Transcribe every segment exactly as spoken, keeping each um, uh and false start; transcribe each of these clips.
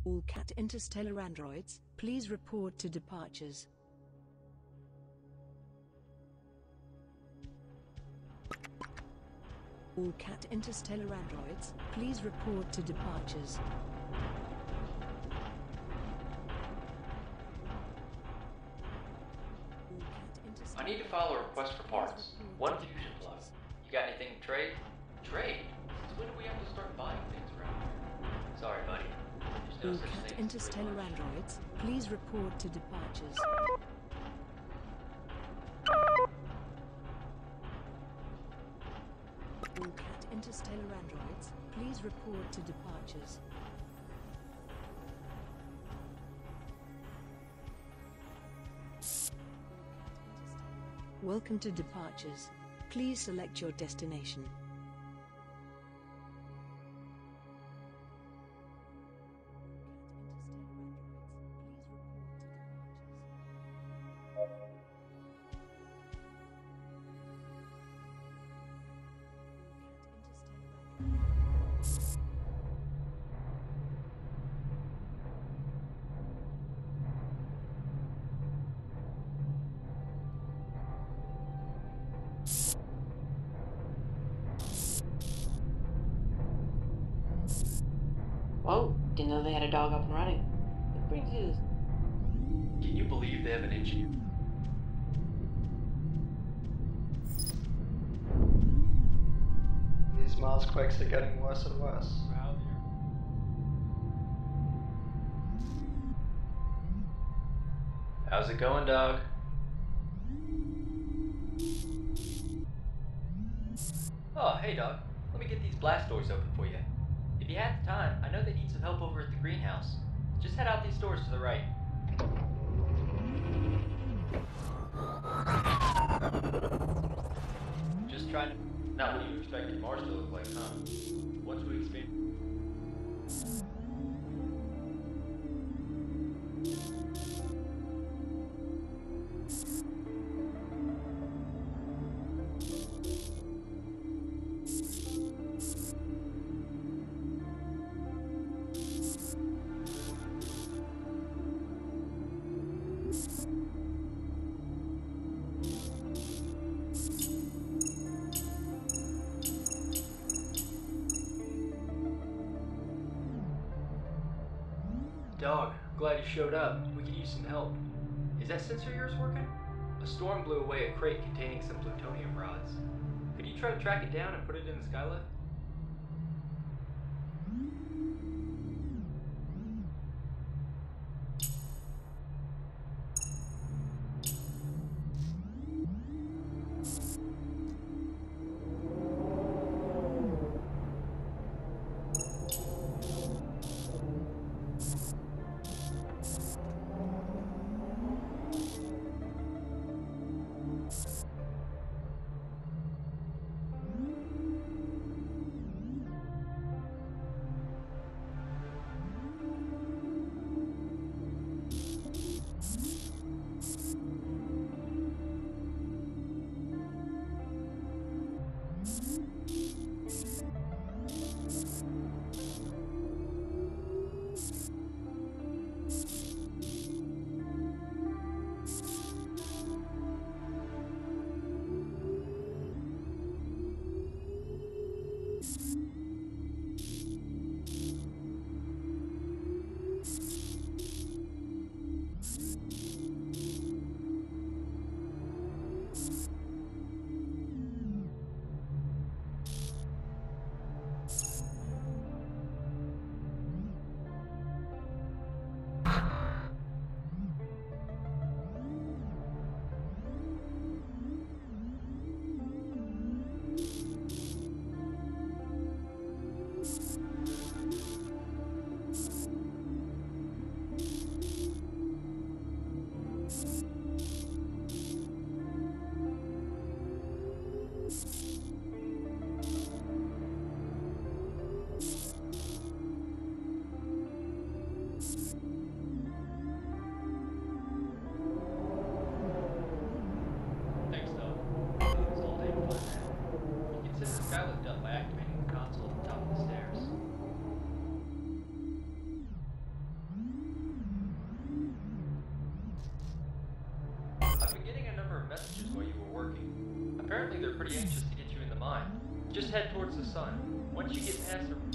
All cat interstellar androids, please report to departures. All cat interstellar androids, please report to departures. I need to file a request for parts. One fusion plug. You got anything to trade? Trade? Since when do we have to start buying things around here? Sorry, buddy. There's no All such cat thing as free interstellar lunch. androids, please report to departures. All cat interstellar androids, please report to departures. Welcome to departures. Please select your destination. Whoa, didn't know they had a dog up and running. What brings you to this? Can you believe they have an engineer? These Mars quakes are getting worse and worse. How's it going, dog? Oh, hey, dog. Let me get these blast doors open for you. If you had the time, I know they need some help over at the greenhouse. Just head out these doors to the right. Just trying to... Not what you expected Mars to look like, huh? Once we expand... Dog, glad you showed up. We could use some help. Is that sensor of yours working? A storm blew away a crate containing some plutonium rods. Could you try to track it down and put it in the skylift? pretty anxious to get you in the mine. Just head towards the sun. Once you get past the...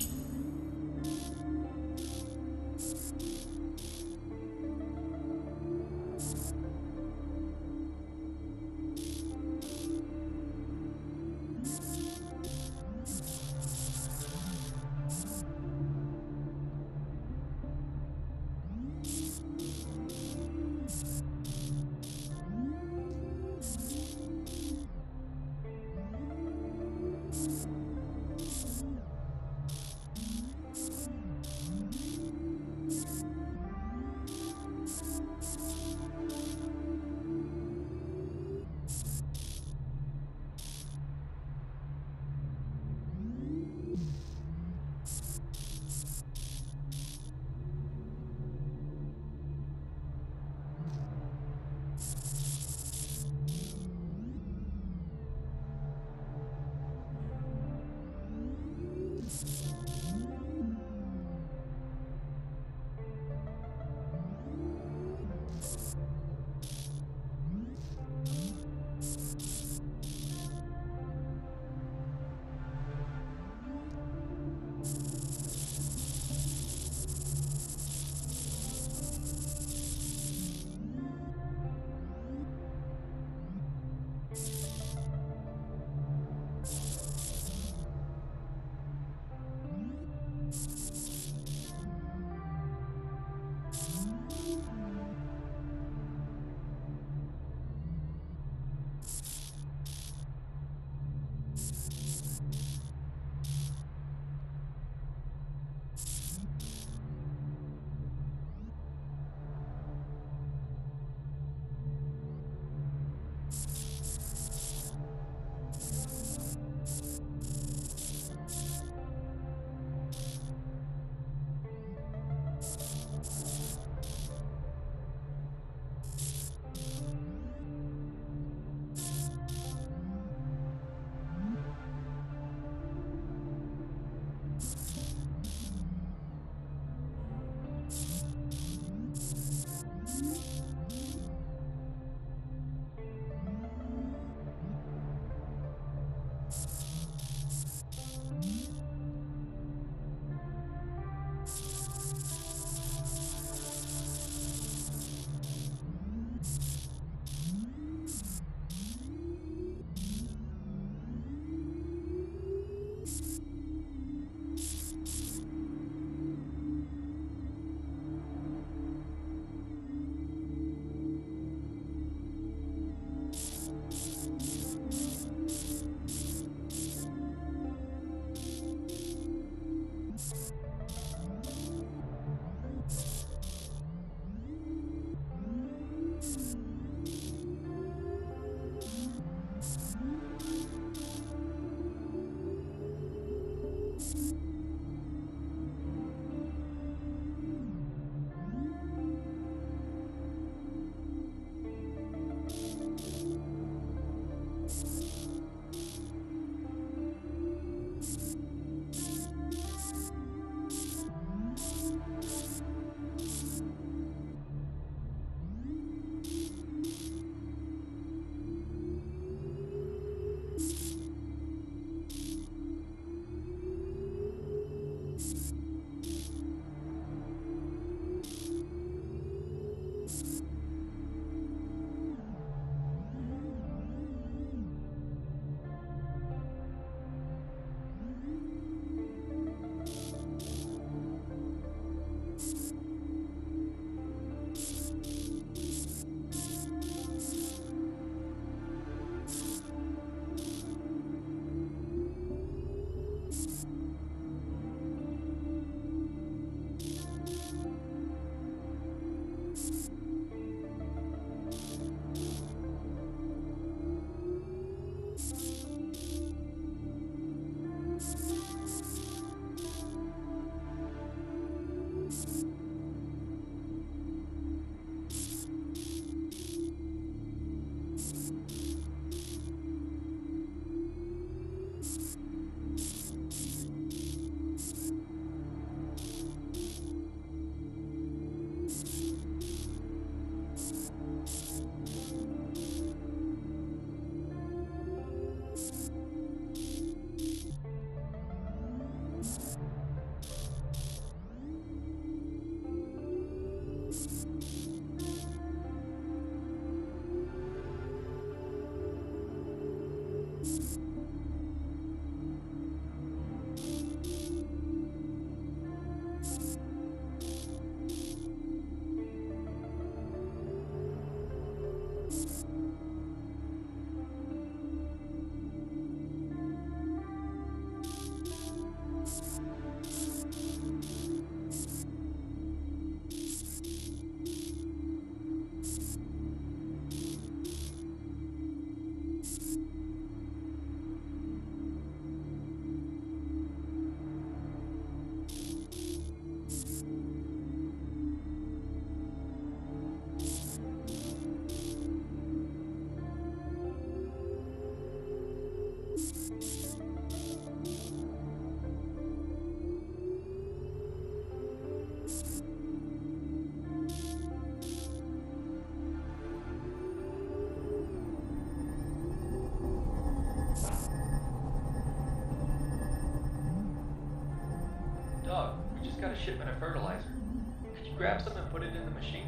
just got a shipment of fertilizer. Could you grab some and put it in the machine?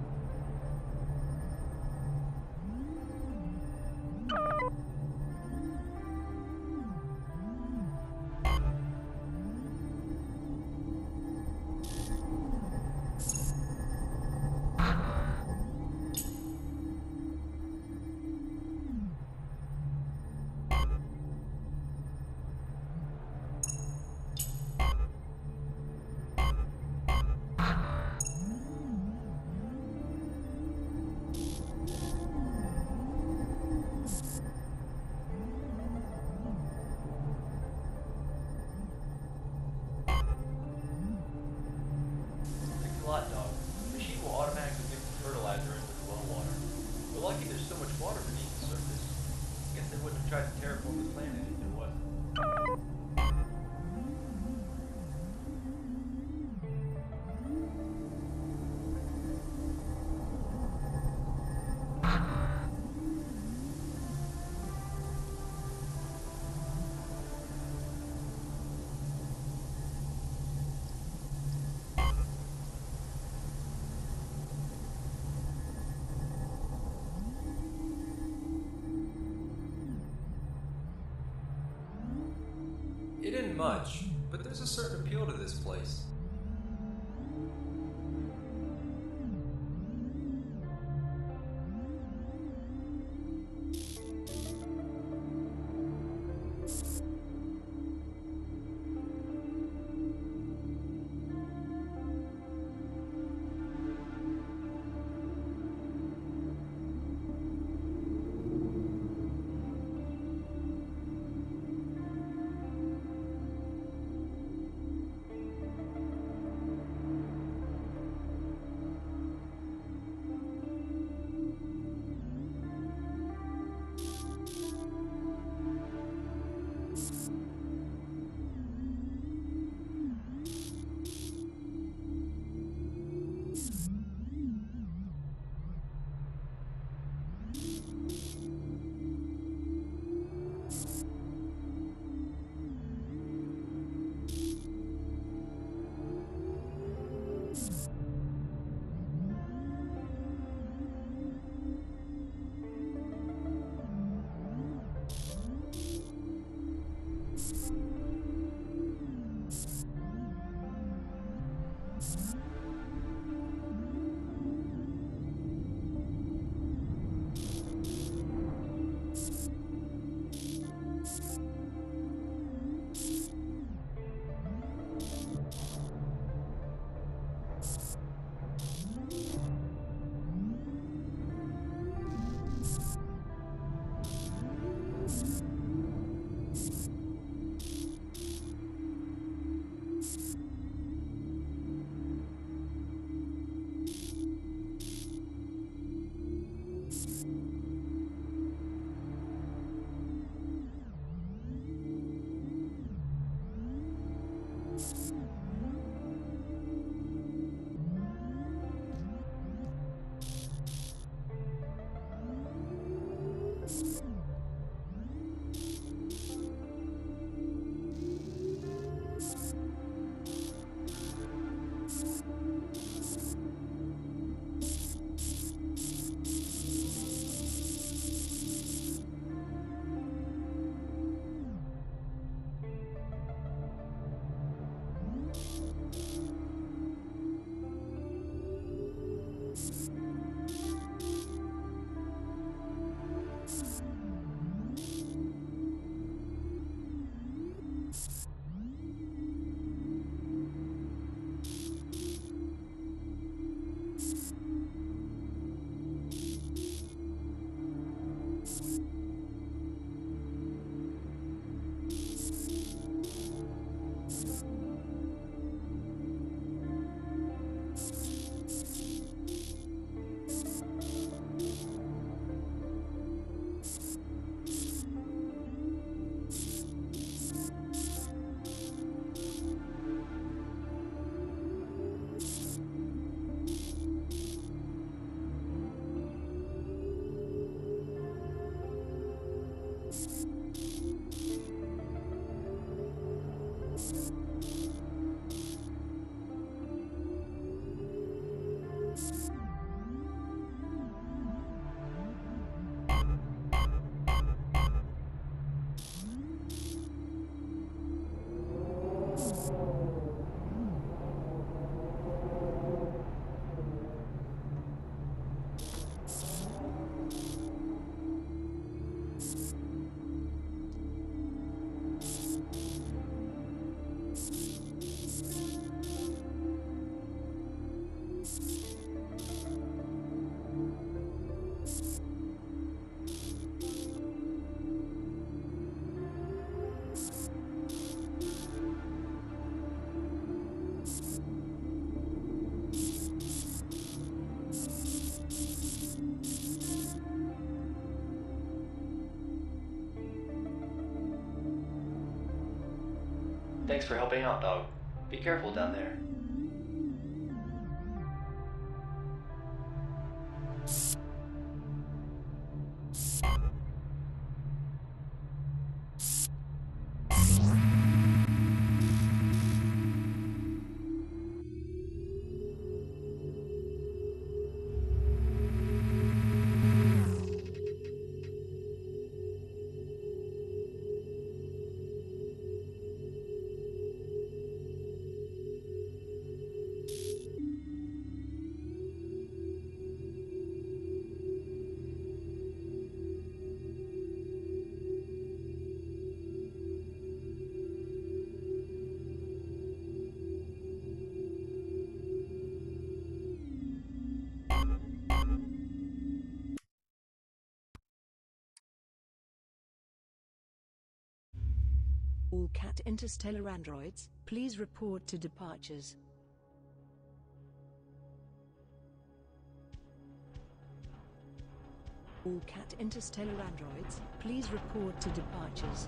Thanks a lot, dog. The machine will automatically mix the fertilizer in with the well water. We're lucky there's so much water beneath the surface. Guess they wouldn't have tried to terraform the planet if there wasn't. It isn't much, but there's a certain appeal to this place. Thanks for helping out, dog. Be careful down there. All cat interstellar androids, please report to departures. All cat interstellar androids, please report to departures.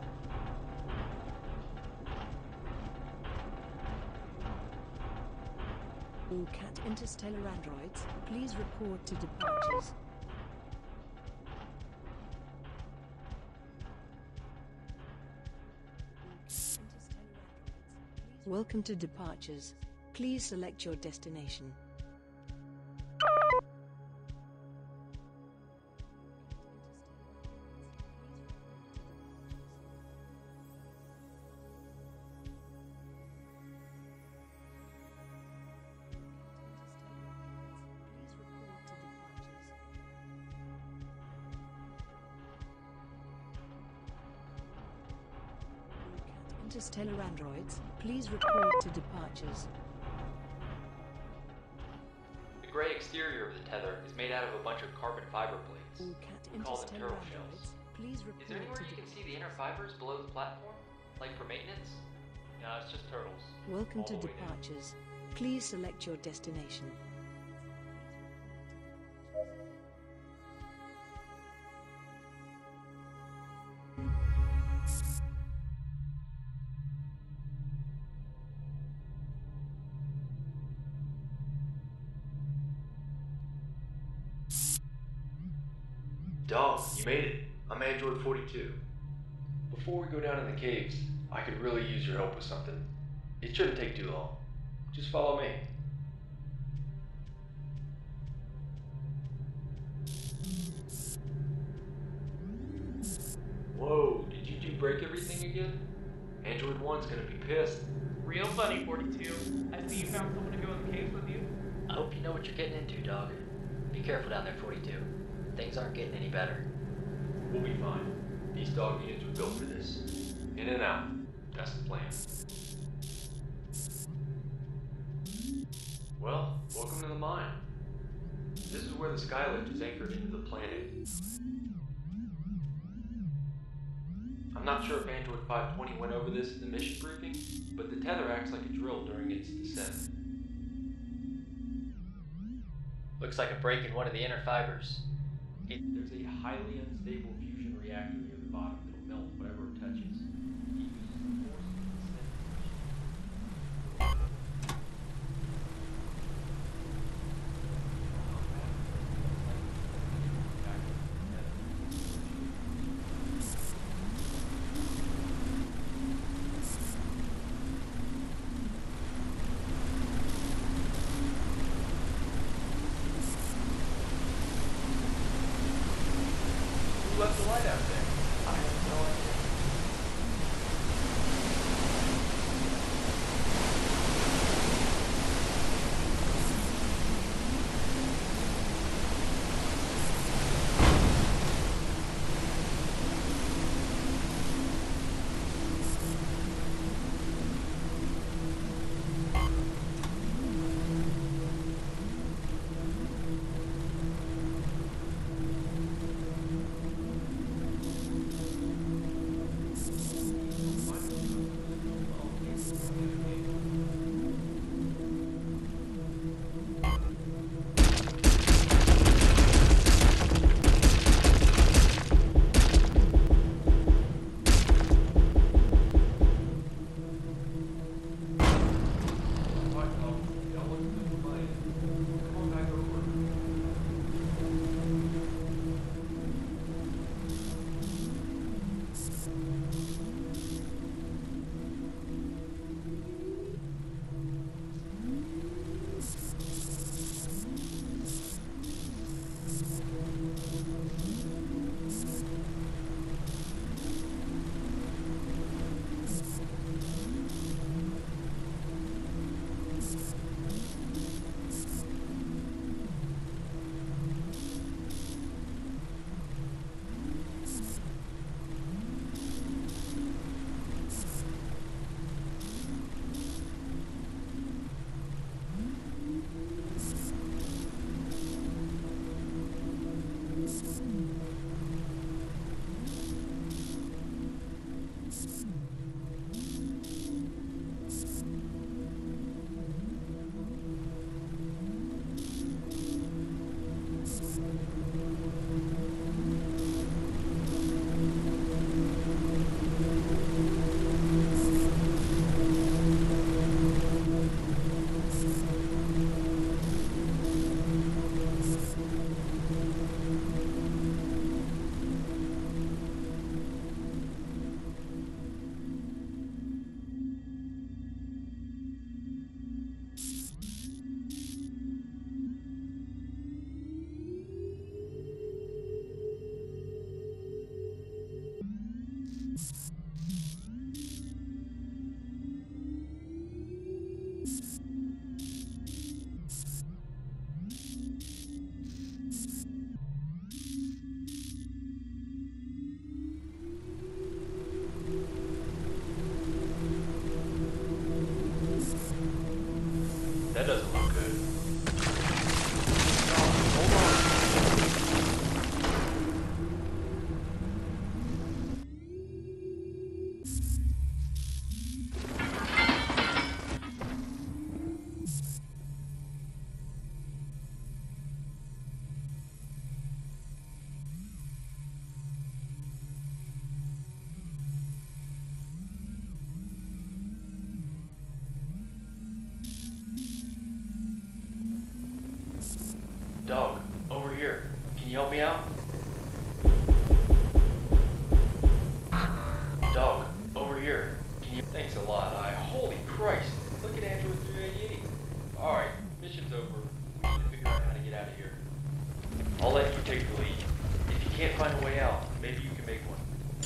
All cat interstellar androids, please report to departures. Welcome to departures. Please select your destination. Interstellar androids, please report to departures. The gray exterior of the tether is made out of a bunch of carbon fiber plates. All cat We call them interstellar turtle androids, shells. please report Is there anywhere to you can de- see the inner fibers below the platform? Like for maintenance? No, it's just turtles. Welcome All to the way down. departures. Please select your destination. Dog, you made it. I'm Android forty-two. Before we go down in the caves, I could really use your help with something. It shouldn't take too long. Just follow me. Whoa, did you two break everything again? Android one's gonna be pissed. Real funny, forty-two. I see you found someone to go in the caves with you. I hope you know what you're getting into, dog. Be careful down there, forty-two. Things aren't getting any better. We'll be fine. These dog units were built for this. In and out. That's the plan. Well, welcome to the mine. This is where the skylift is anchored into the planet. I'm not sure if Android five twenty went over this in the mission briefing, but the tether acts like a drill during its descent. Looks like a break in one of the inner fibers. It, there's a highly unstable fusion reactor near the bottom that'll melt whatever it touches. It uses the force of the descent. Who left the light out there? I have no idea. That doesn't look good. Oh, hold on. Dog, over here. Can you help me out? Dog, over here. Can you... Thanks a lot. I... Holy Christ. Look at Android three eighty-eight. Alright, mission's over. We need to figure out how to get out of here. I'll let you take the lead. If you can't find a way out, maybe you can make one.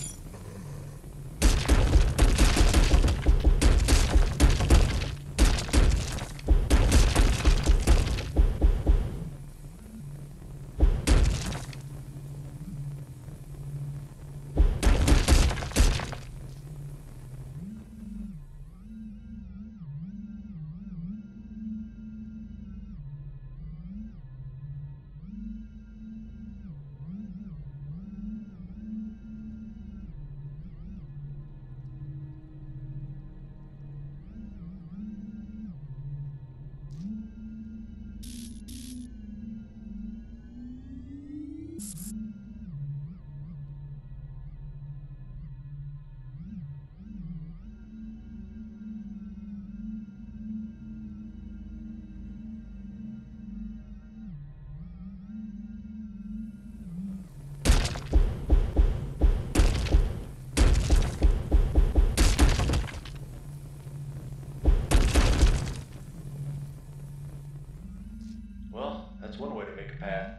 That's one way to make a path.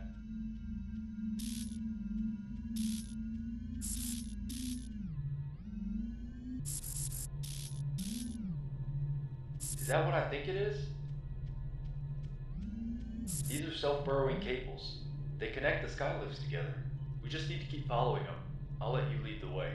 Is that what I think it is? These are self-burrowing cables. They connect the skylifts together. We just need to keep following them. I'll let you lead the way.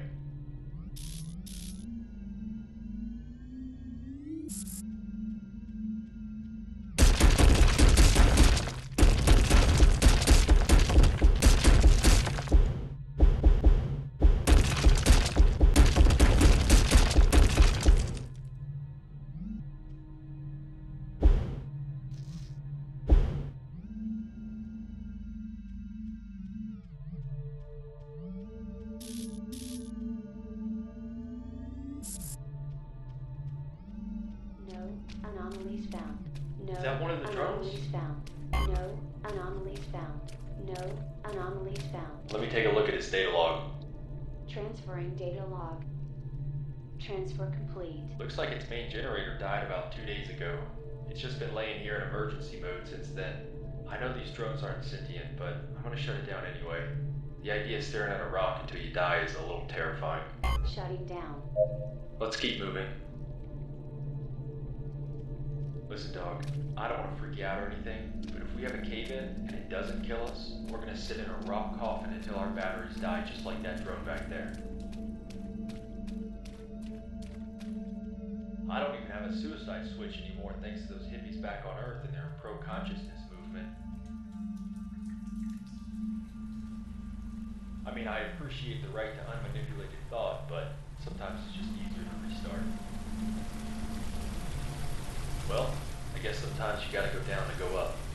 Anomalies found. No Is that one of the drones? anomalies found. No anomalies found. No anomalies found. Let me take a look at its data log. Transferring data log. Transfer complete. Looks like its main generator died about two days ago. It's just been laying here in emergency mode since then. I know these drones aren't sentient, but I'm gonna shut it down anyway. The idea of staring at a rock until you die is a little terrifying. Shutting down. Let's keep moving. Listen, dog, I don't want to freak you out or anything, but if we have a cave-in and it doesn't kill us, we're going to sit in a rock coffin until our batteries die, just like that drone back there. I don't even have a suicide switch anymore thanks to those hippies back on Earth and their pro-consciousness movement. I mean, I appreciate the right to unmanipulated thought, but sometimes it's just easier to restart. Well, I guess sometimes you gotta go down to go up.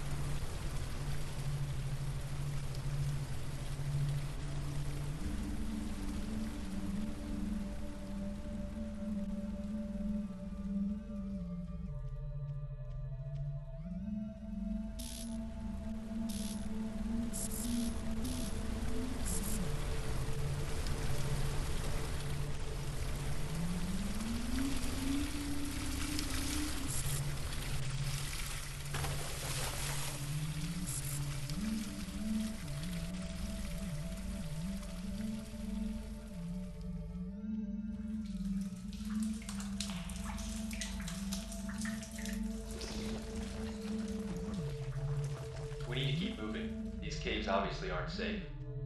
We need to keep moving. These caves obviously aren't safe.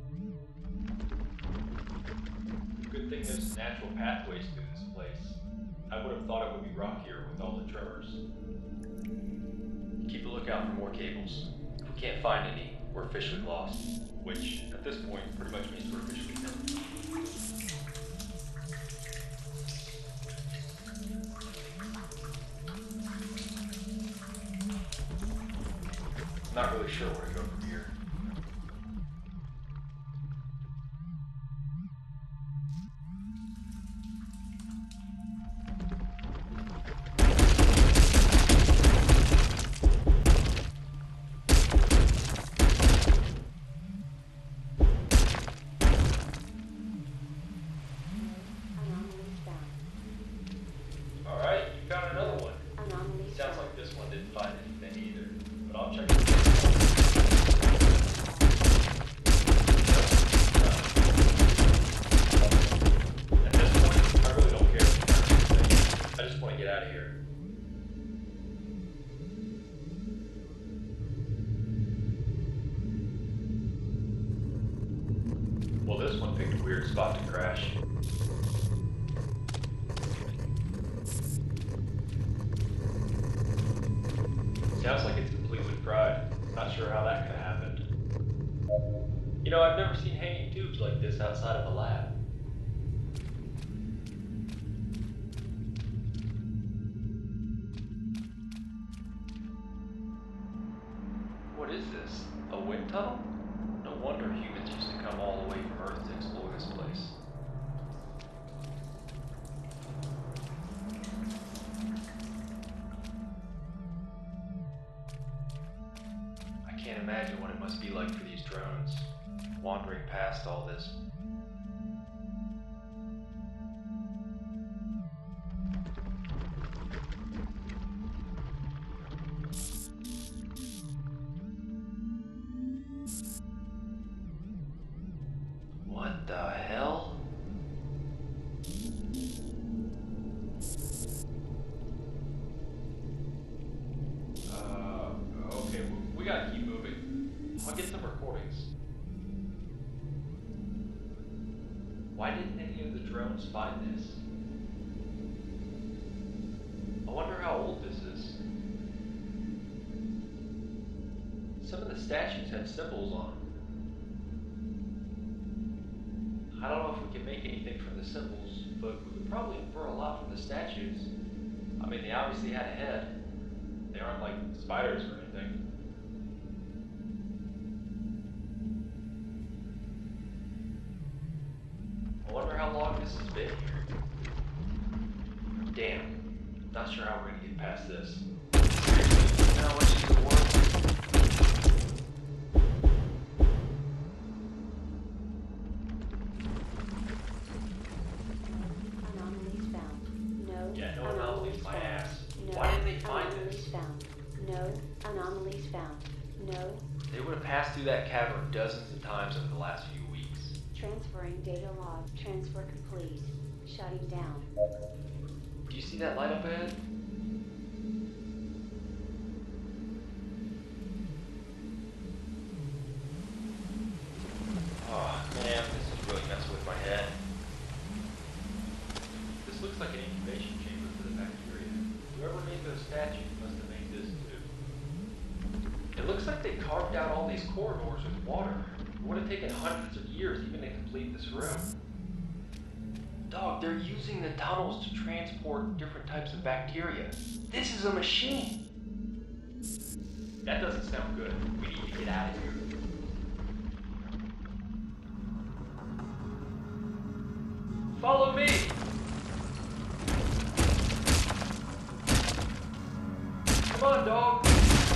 Good thing there's natural pathways through this place. I would have thought it would be rockier with all the tremors. Keep a lookout for more cables. If we can't find any, we're officially lost. Which, at this point, pretty much means we're officially done. I'm not really sure where to go from here. Anomalies found. Alright, you found another one. Anomalies Sounds found. like this one didn't find anything either, but I'll check it out. At this point, I really don't care if you find anything. I just want to get out of here. Well, this one picked a weird spot to crash. Sounds like it's complete with pride. Not sure how that could have happened. You know, I've never seen hanging tubes like this outside of a lab. What is this? A wind tunnel? No wonder humans used to come all the way from Earth to explore this place. I can't imagine what it must be like for these drones, wandering past all this. What the hell? Uh, okay, we, we gotta keep moving. I'll get some recordings. Why didn't any of the drones find this? I wonder how old this is. Some of the statues have symbols on them. I don't know if we can make anything from the symbols, but we could probably infer a lot from the statues. I mean, they obviously had a head. They aren't like spiders or anything. I wonder how long this has been here. Damn. Not sure how we're gonna get past this. Seriously, you know how much these are worth? Anomalies found. No. Yeah, no anomalies, my found. ass. No. Why didn't they find anomalies this? found. No. Anomalies found. No. They would have passed through that cavern dozens of times over the last few weeks. Transferring data log. Transfer complete. Shutting down. Do you see that light up ahead? Oh man, this is really messing with my head. This looks like an incubation chamber for the bacteria. Whoever made those statues must have made this too. It looks like they carved out all these corridors with water. It would have taken hundreds of years even to complete this room. Dog, they're using the tunnels to transport different types of bacteria. This is a machine. That doesn't sound good. We need to get out of here. Follow me! Come on, dog!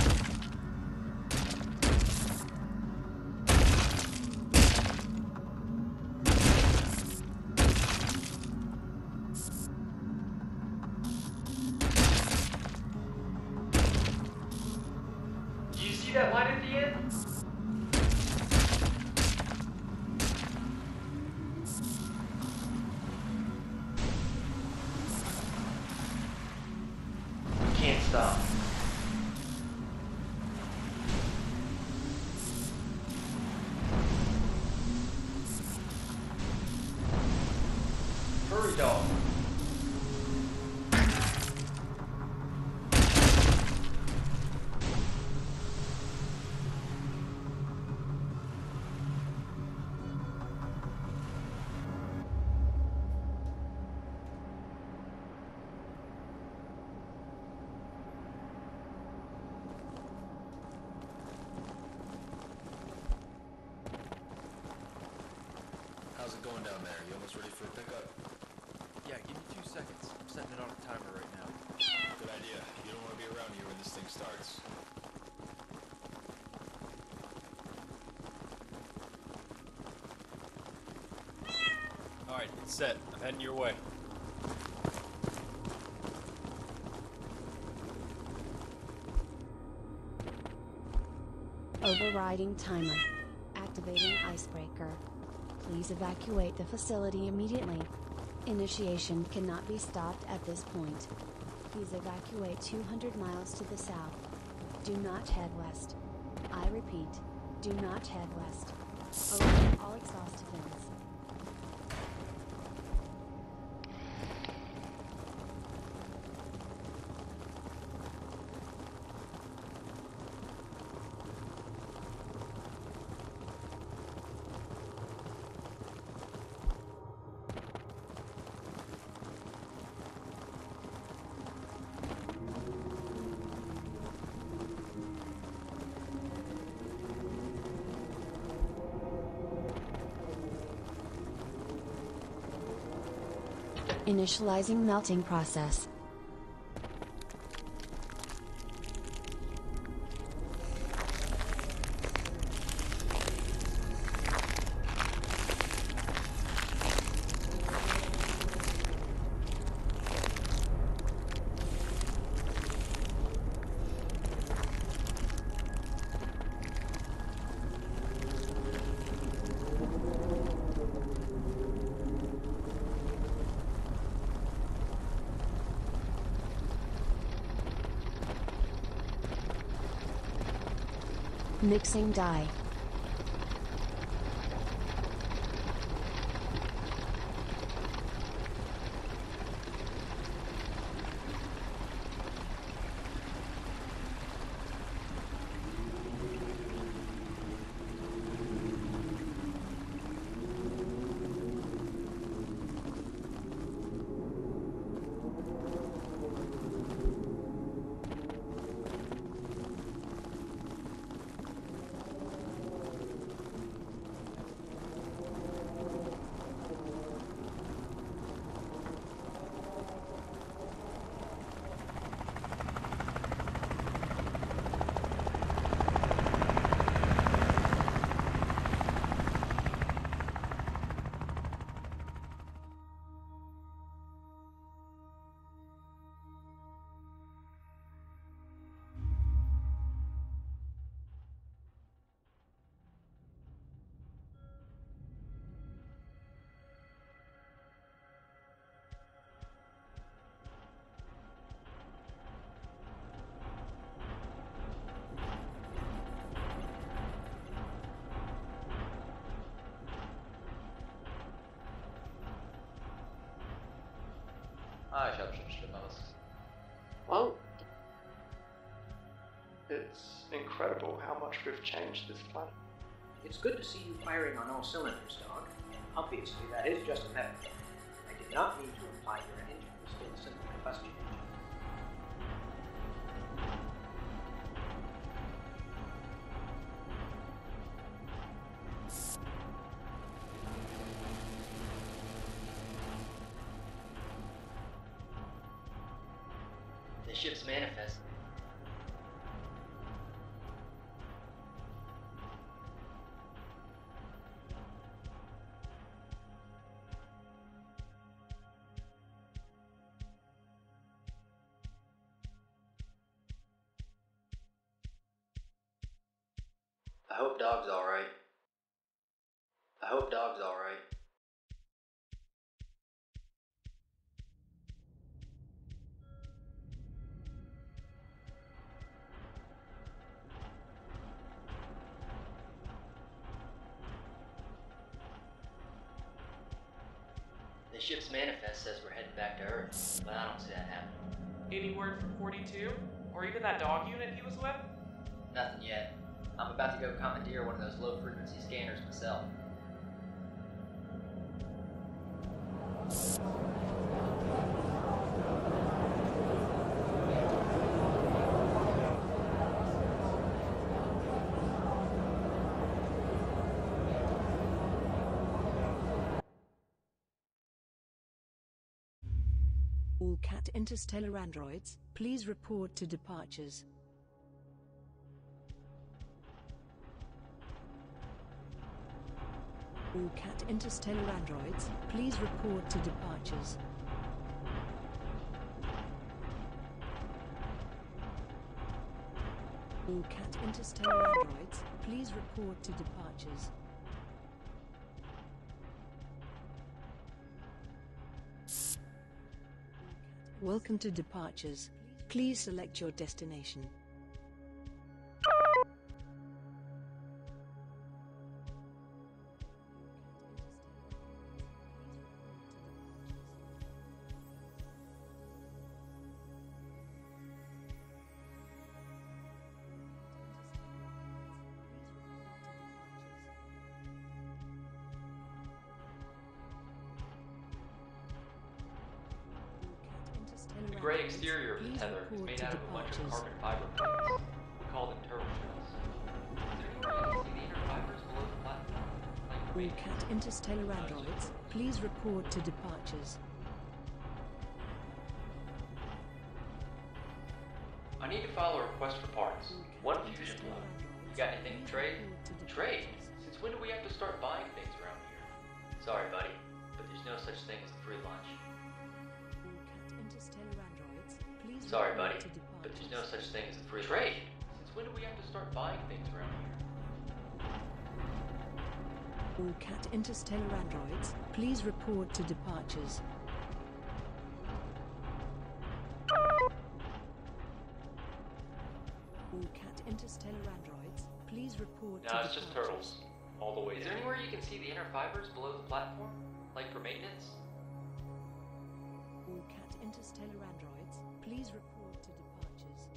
Do you see that light at the end? We can't stop. Hurry, dog. it going down there? You almost ready for a pickup? Yeah, give me two seconds. I'm setting it on a timer right now. Good idea. You don't want to be around here when this thing starts. Alright, it's set. I'm heading your way. Overriding timer. Activating icebreaker. Please evacuate the facility immediately. Initiation cannot be stopped at this point. Please evacuate two hundred miles to the south. Do not head west. I repeat, do not head west. Open all exhaust vents. Initializing melting process. Mixing dye. Ah, ich habe schon Schlimmeres. Well, It's incredible how much we've changed this planet. It's good to see you firing on all cylinders, Dog. Obviously, that is just a metaphor. I did not mean to imply your engine was still a simple combustion engine. The ship's manifest. I hope Dog's alright. I hope Dog's alright. The ship's manifest says we're heading back to Earth, but I don't see that happening. Any word from forty-two? Or even that dog unit he was with? Nothing yet. I'm about to go commandeer one of those low-frequency scanners myself. All cat interstellar androids, please report to departures. All cat interstellar androids, please report to departures. All cat interstellar androids, please report to departures. Welcome to departures. Please select your destination. The gray exterior of the tether is made out of a bunch of carbon fiber plates. We call them turtle shells. Is there any way you can see the inner fibers below the platform? Like All cat interstellar androids, please report to departures. I need to file a request for parts. One fusion blow. You got anything to trade? Trade? Since when do we have to start buying things around here? Sorry, buddy, but there's no such thing as free lunch. Sorry, buddy, but there's no such thing as a free trade. Since when do we have to start buying things around here? All cat interstellar androids, please report to departures. All cat interstellar androids, please report to No, departures. it's just turtles. All the way. Is there anywhere you can see the inner fibers below the platform? Like for maintenance? All cat interstellar androids, please report to departures.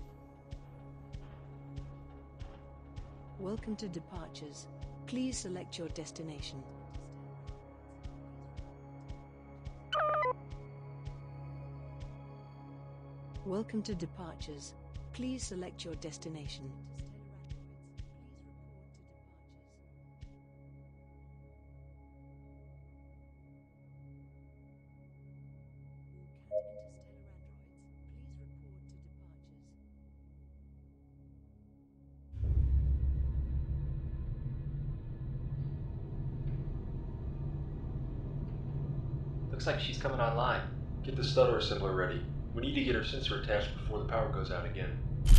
Welcome to departures. Please select your destination. Welcome to departures. Please select your destination. Looks like she's coming online. Get the stutter assembler ready. We need to get her sensor attached before the power goes out again.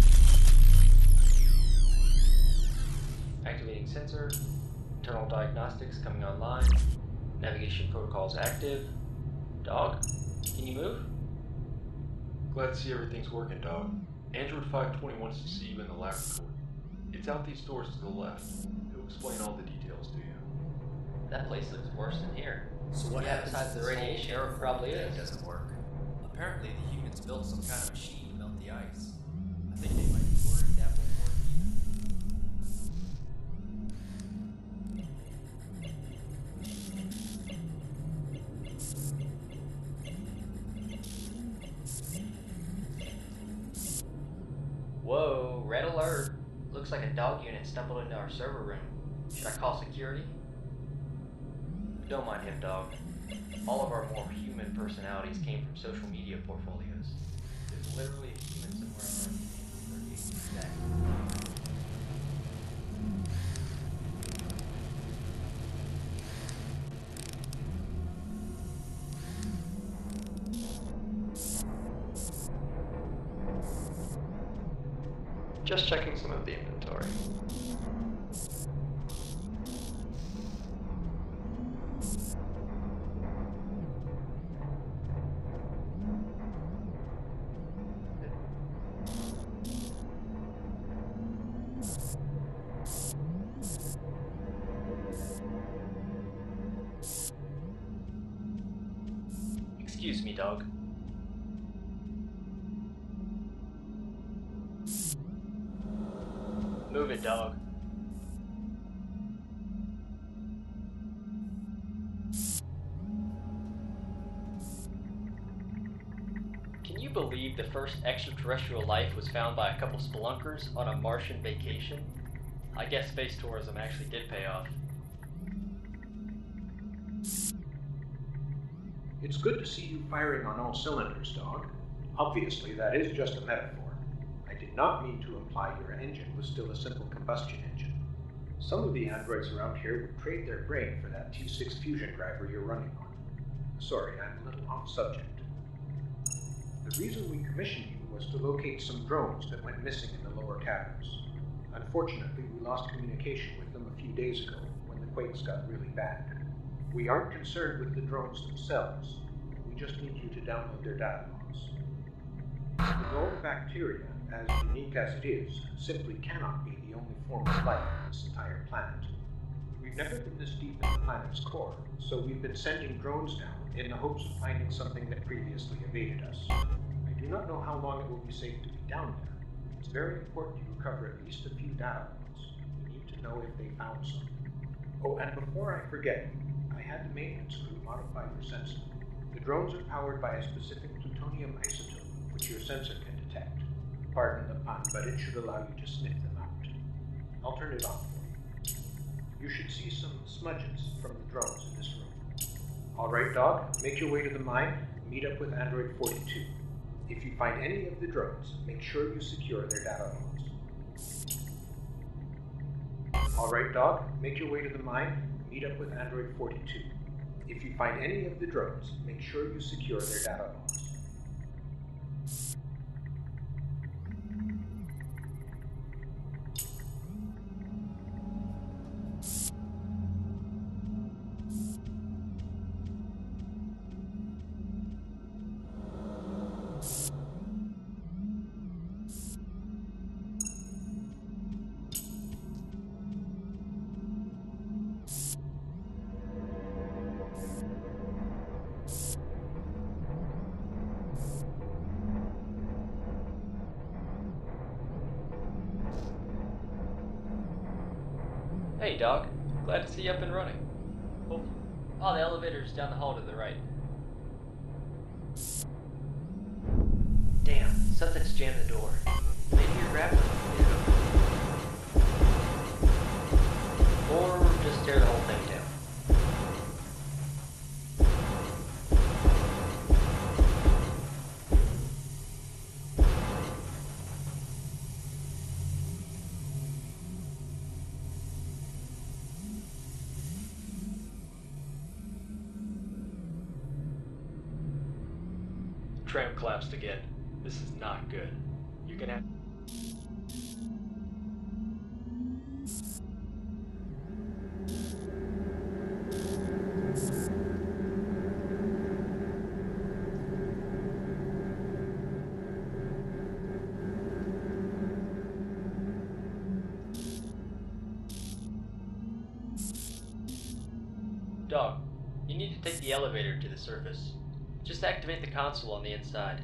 Activating sensor. Internal diagnostics coming online. Navigation protocols active. Dog, can you move? Glad to see everything's working, dog. Android five twenty wants to see you in the laboratory. It's out these doors to the left. He'll explain all the details to you. That place looks worse than here. So what Yeah, happens besides if the this whole radiation, it terraforming probably thing is. doesn't work? Apparently the humans built some kind of machine to melt the ice. I think they might be worried that won't work Whoa, red alert. Looks like a dog unit stumbled into our server room. Should I call security? Don't mind him, dog. All of our more human personalities came from social media portfolios. There's literally a human somewhere on our thirty-eight stack. Just checking some of the inventory. Excuse me, dog. Move it, dog. Can you believe the first extraterrestrial life was found by a couple spelunkers on a Martian vacation? I guess space tourism actually did pay off. It's good to see you firing on all cylinders, Dog. Obviously, that is just a metaphor. I did not mean to imply your engine was still a simple combustion engine. Some of the androids around here would trade their brain for that T six fusion driver you're running on. Sorry, I'm a little off subject. The reason we commissioned you was to locate some drones that went missing in the lower caverns. Unfortunately, we lost communication with them a few days ago when the quakes got really bad. We aren't concerned with the drones themselves. We just need you to download their data logs. The gold bacteria, as unique as it is, simply cannot be the only form of life on this entire planet. We've never been this deep in the planet's core, so we've been sending drones down in the hopes of finding something that previously evaded us. I do not know how long it will be safe to be down there. It's very important you recover at least a few data logs. We need to know if they found something. Oh, and before I forget, I had the maintenance crew modify your sensor. The drones are powered by a specific plutonium isotope, which your sensor can detect. Pardon the pun, but it should allow you to sniff them out. I'll turn it on for you. You should see some smudges from the drones in this room. All right, Dog, make your way to the mine, meet up with Android forty-two. If you find any of the drones, make sure you secure their data logs. All right, Dog, make your way to the mine, meet up with Android forty-two. If you find any of the drones, make sure you secure their data logs. Hey, Dog. Glad to see you up and running. Oh, oh, the elevator's down the hall to the right. Damn, something's jammed the door. Maybe your grabber hit it open. Or just tear the whole thing down. Tram collapsed again. This is not good. You're gonna have... Dog, you need to take the elevator to the surface. Just activate the console on the inside.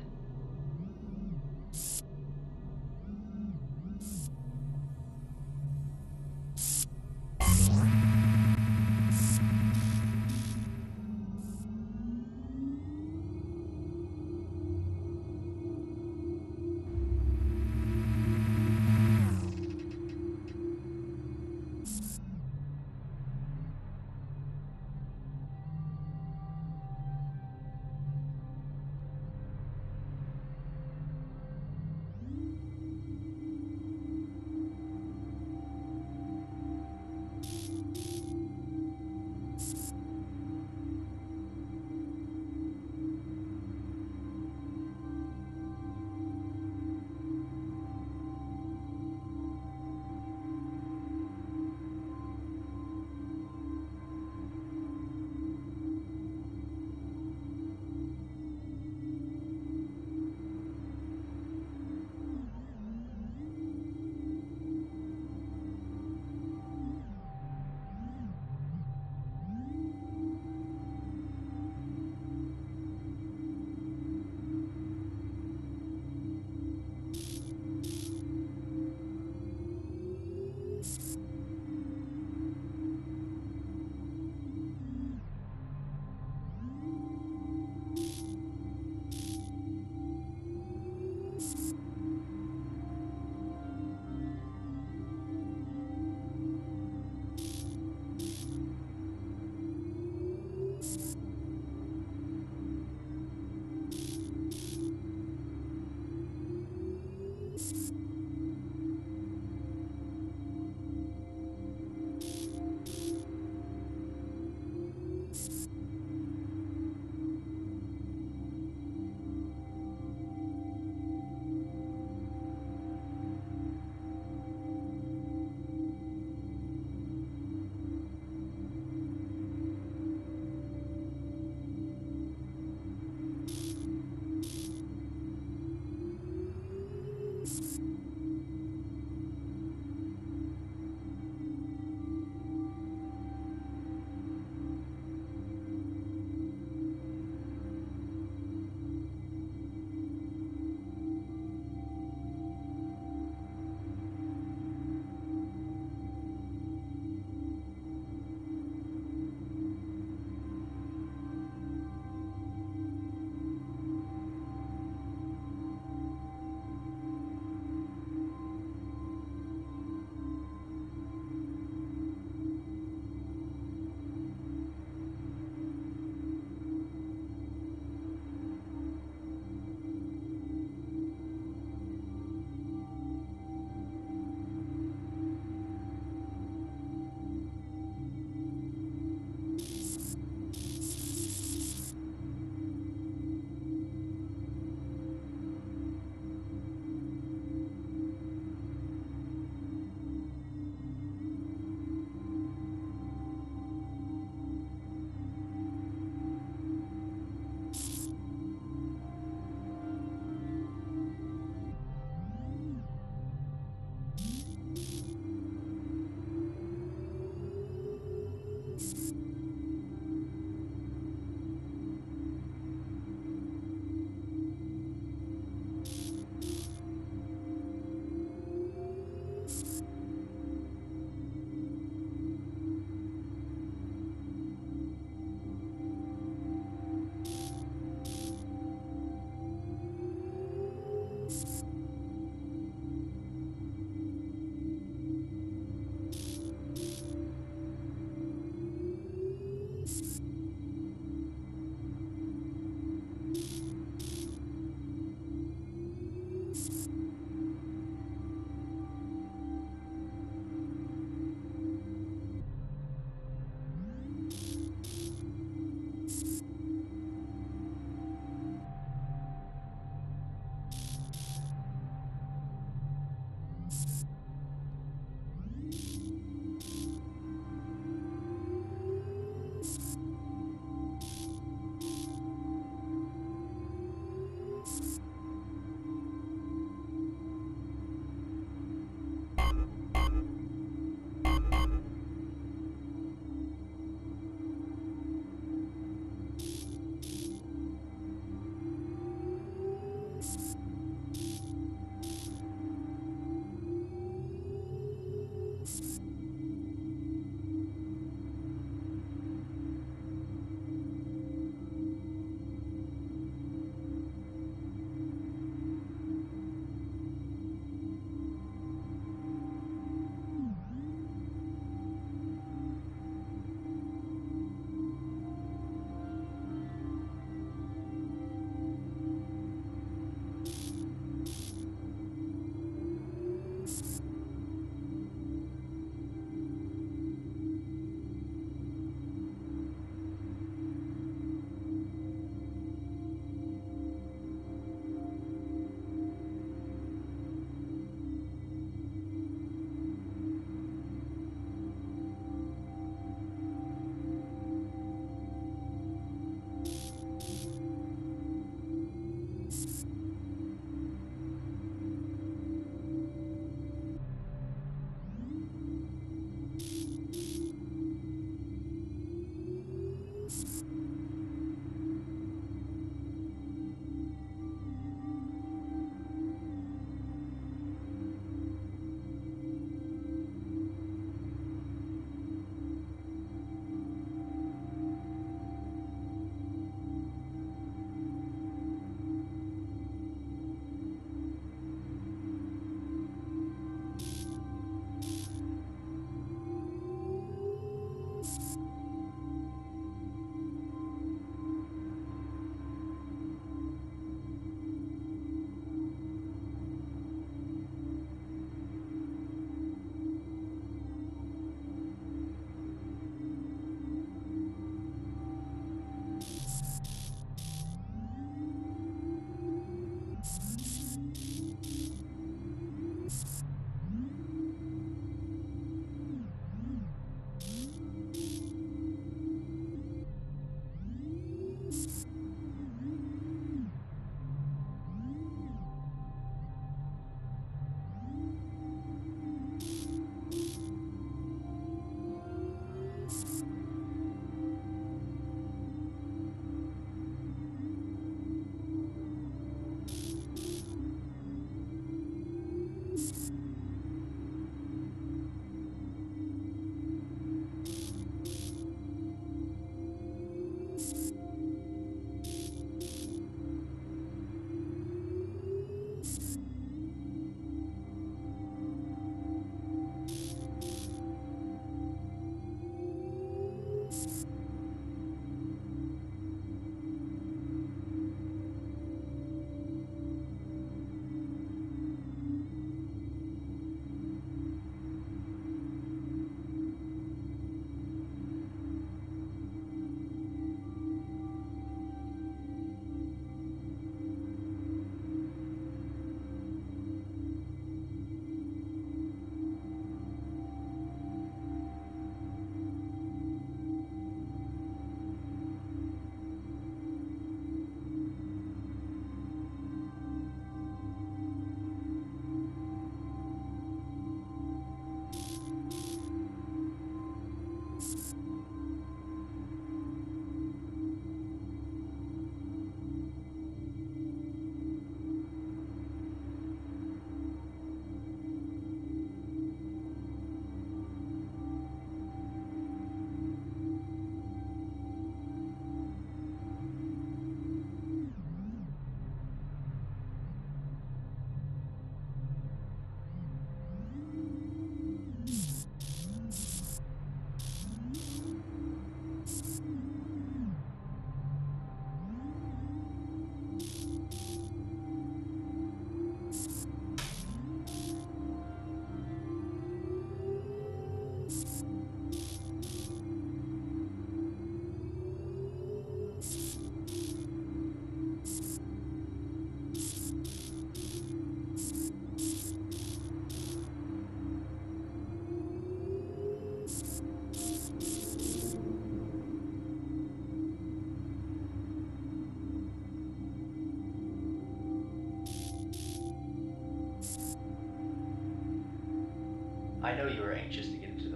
I know you were anxious to get into